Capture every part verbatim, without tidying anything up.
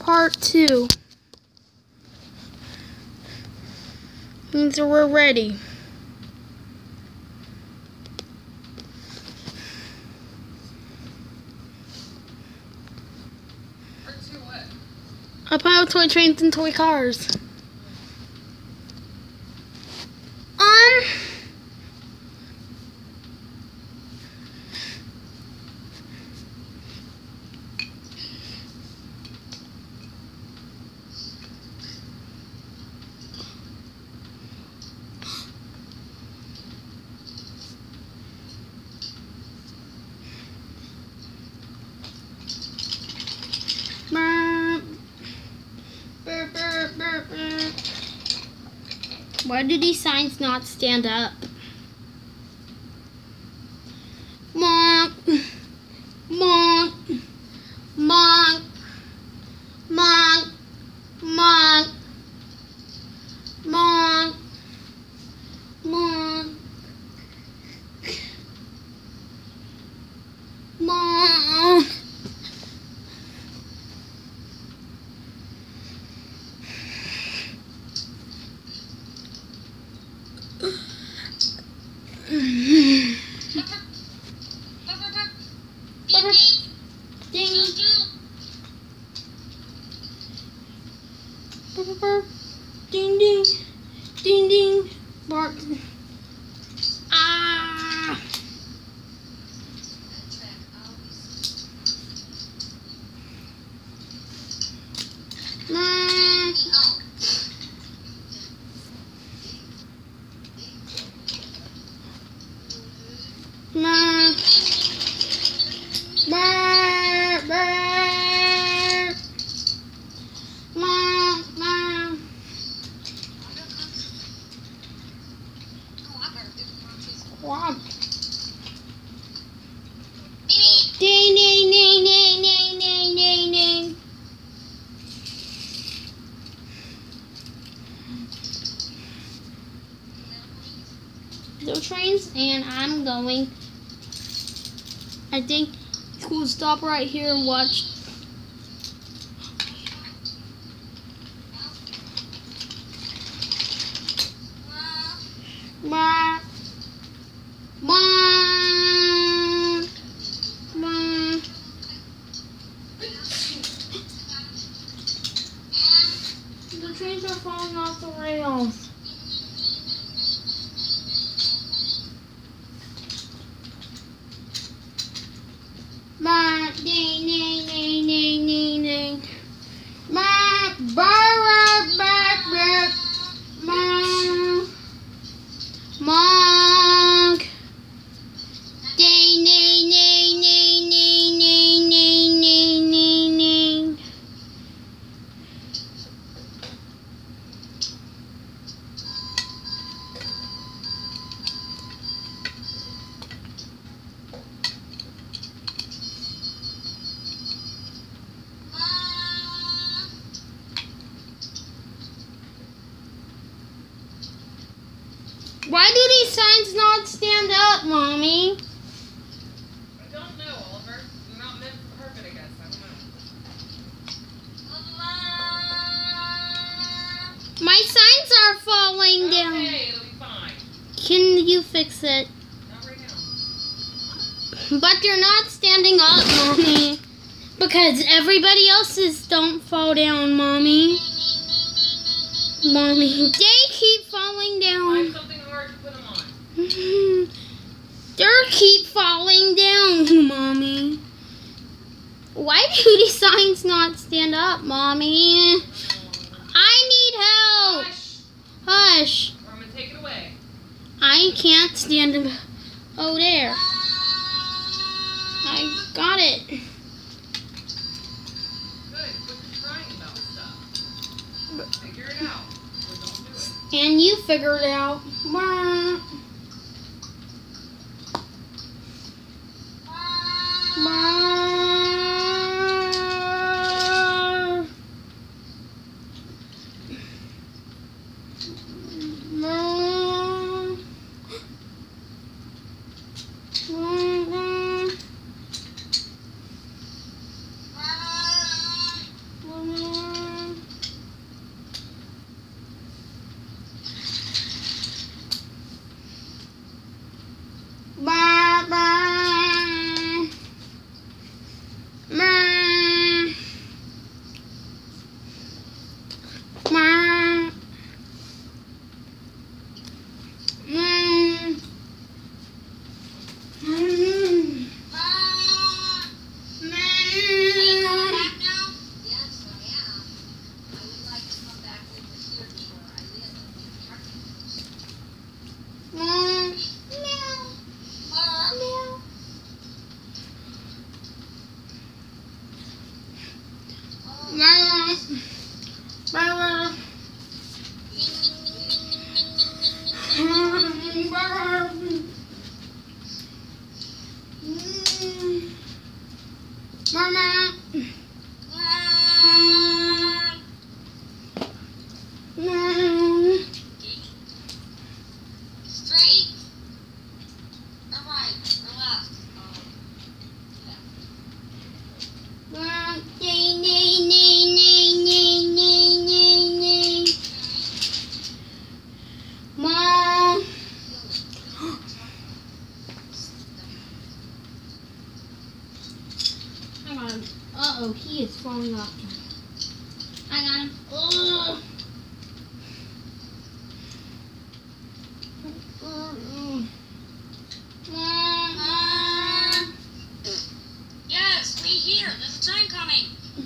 part two. Means that we're ready. Part two what? A pile of toy trains and toy cars. Um... Why do these signs not stand up? Monk, monk, monk, monk, monk, monk, monk, monk. Ding. Ding ding. Ding ding. Bark. Ah. Nah. Nah. Brr, brr. Ma, ma. Wow. Ding, ding, ding, ding, ding, ding, ding, ding. Those trains, and I'm going. I think we'll stop right here and watch. Ma, ma, ma. The trains are falling off the rails. Ma, ding, ding, ding, ding, ding, ding. Ma, barra, back, back. Ma, monk. Ding, ding, ding, ding, ding, ding, ding, ding, ding, ding. Why do these signs not stand up, Mommy? I don't know, Oliver. They're not meant for perfect, I guess. I don't know. My signs are falling down. Okay, it'll be fine. Can you fix it? Not right now. But they're not standing up, Mommy. Because everybody else's don't fall down, Mommy. Mommy, they keep falling Find down. something hard to put them on. They keep falling down, Mommy. Why do these signs not stand up, Mommy? I need help. Hush! Hush. Or I'm gonna take it away. I can't stand up. Oh, there. I got it. Good. Quit crying about stuff. Figure it out. Or don't do it. And you figure it out. Wah. Wah. Wah. Wah. Brr. Mama. Straight or right or left? Nay, nay, nay, nay, nay, nay, nay, nay. Mom. Hang on. Uh-oh, he is falling off. I got him. Ugh. Yes, wait here. There's a train coming.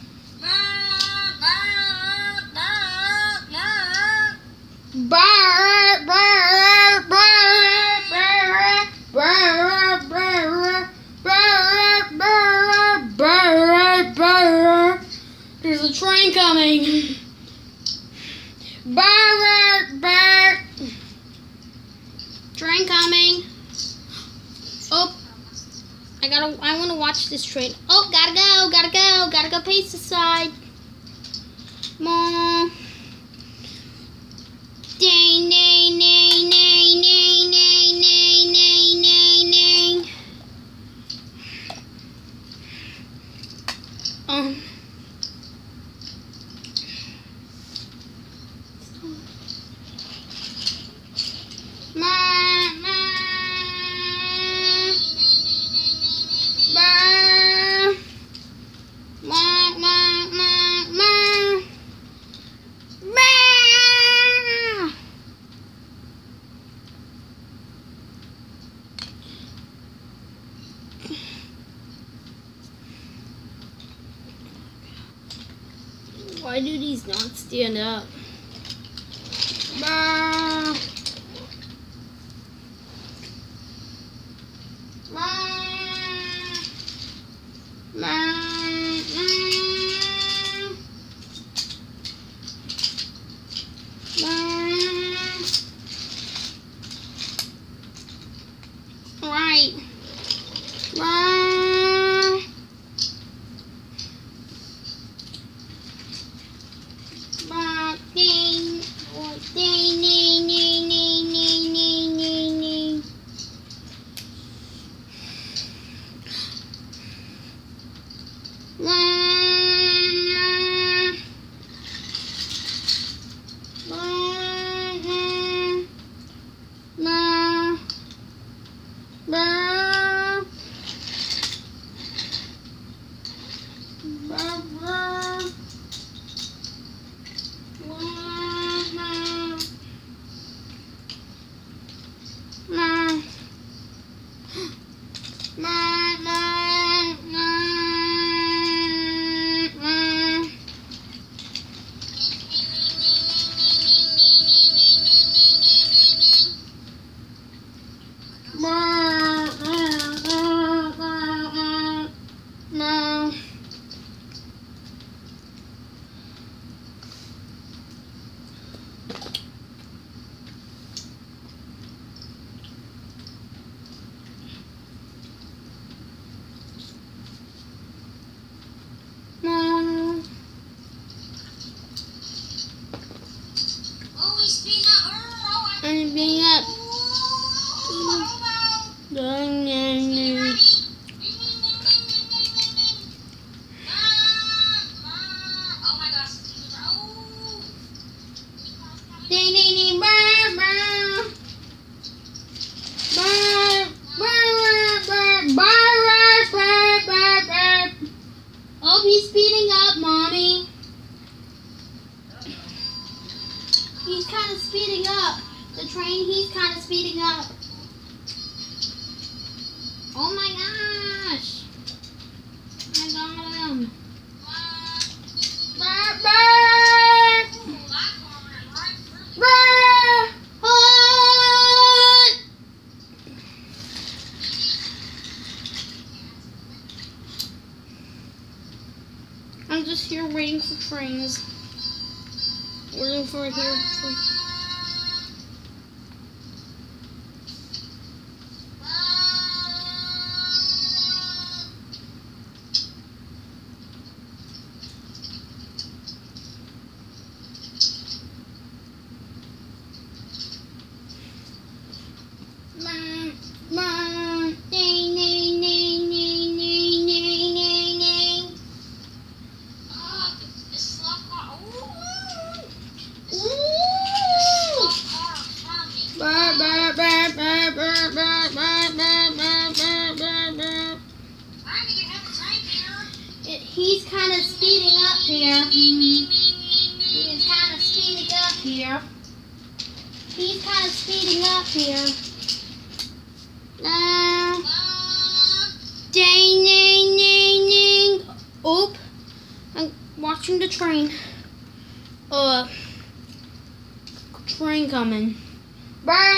Brr, brr, brr, brr, brr, brr, brr, brr, brr, brr. There's a train coming. Brr, brr. Train coming. Oh, I gotta. I want to watch this train. Oh, gotta go, gotta go, gotta go. Pace aside. Mom. Nay, nay, nay, nay, nay, nay, nay, nay, nay, nay. Um. Ma, ma, ba, ma, ma, ma, ma, ba. Why do these not stand up? Bah. Bah. Bah. Bah. Right. Bah. Bah. Ding. Oh, ding, ding, ding, ding, ding, ding, ding, ding. Bah. I'm being up. Dang, dang, dang. Ding, ding, ding, bah, bah. Bah, bah, bah, bah, bah, bah, bah, bah. Oh, he's speeding up, Mommy. He's kind of speeding up. The train, he's kind of speeding up. Oh my gosh. I got him. Bah, bah. Bah. Ah. I'm just here waiting for trains. We're looking for it here. Ding, ding, ding, ding, ding, ding, ding, ding. Ah, this slow car. Ooh. Ooh. Slow car coming. Burr, burr, burr, burr, burr, burr, burr, burr, burr, burr, burr, burr. I need to have a time here. It, he's kind of speeding up here. He's kind of speeding up here. He's kind of speeding up here. Uh, ding, ding, ding, ding. Oop. I'm watching the train. Uh, train coming.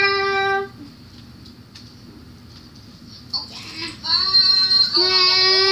Brrr. Oh, oh,